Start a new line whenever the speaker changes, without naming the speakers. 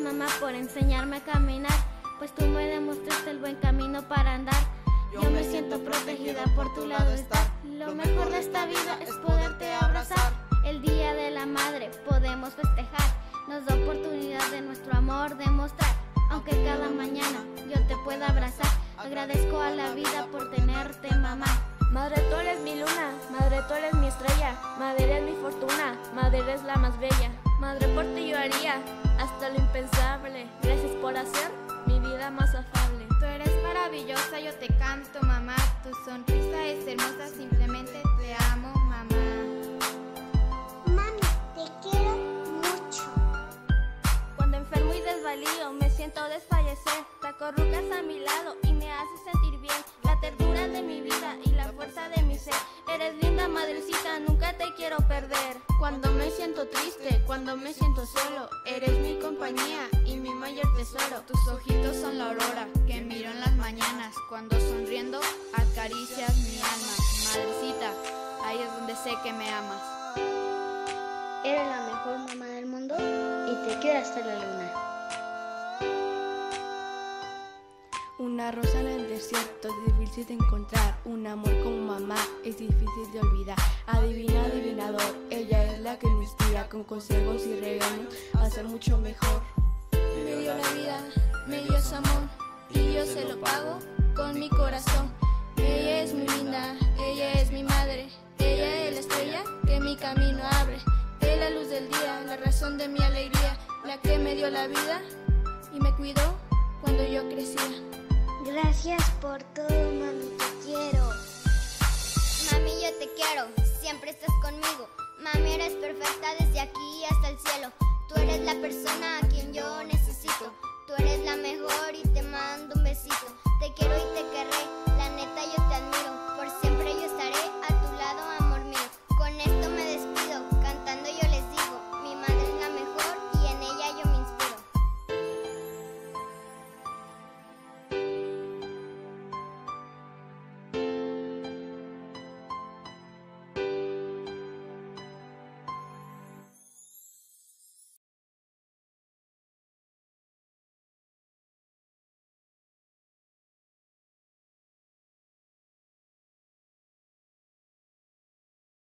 mamá, por enseñarme a caminar, pues tú me demostraste el buen camino para andar. Yo me siento protegida por tu lado estar. Lo mejor de esta vida es poderte abrazar. El día de la madre podemos festejar, nos da oportunidad de nuestro amor demostrar. Aunque cada mañana yo te pueda abrazar, agradezco a la vida por tenerte, mamá.
Madre, tú eres mi luna, madre, tú eres mi estrella, madre, eres mi fortuna, madre, eres la más bella. Madre, por ti yo haría hasta lo impensable. Gracias por hacer mi vida más afable.
Tú eres maravillosa, yo te canto, mamá. Tu sonrisa es hermosa, simplemente te amo, mamá.
Mami, te quiero mucho.
Cuando enfermo y desvalío, me siento desfallecer. Te acurrucas a mi lado y me haces sentir bien. La ternura de mi vida y la fuerza de mi ser. Eres linda, madrecita, nunca te quiero perder.
Cuando me siento triste, cuando me siento solo, eres mi compañía y mi mayor tesoro. Tus ojitos son la aurora que miro en las mañanas. Cuando sonriendo acaricias mi alma. Madrecita, ahí es donde sé que me amas.
Eres la mejor mamá del mundo y te quiero hasta la luna.
Una rosa en el desierto es difícil de encontrar. Un amor como mamá es difícil de olvidar. Adivina, adivinador, ella es la que me inspira con consejos y regaños a ser mucho mejor.
Me dio la vida, me dio su amor y yo se lo pago con mi corazón. Ella es muy linda, ella es mi madre, ella es la estrella que mi camino abre. Es la luz del día, la razón de mi alegría, la que me dio la vida y me cuidó cuando yo crecía.
Gracias por todo, mami, te quiero.
Mami, yo te quiero, siempre estás conmigo. Mami, eres perfecta desde aquí hasta el cielo. Tú eres la persona a quien yo necesito. Tú eres la mejor y te mando un besito.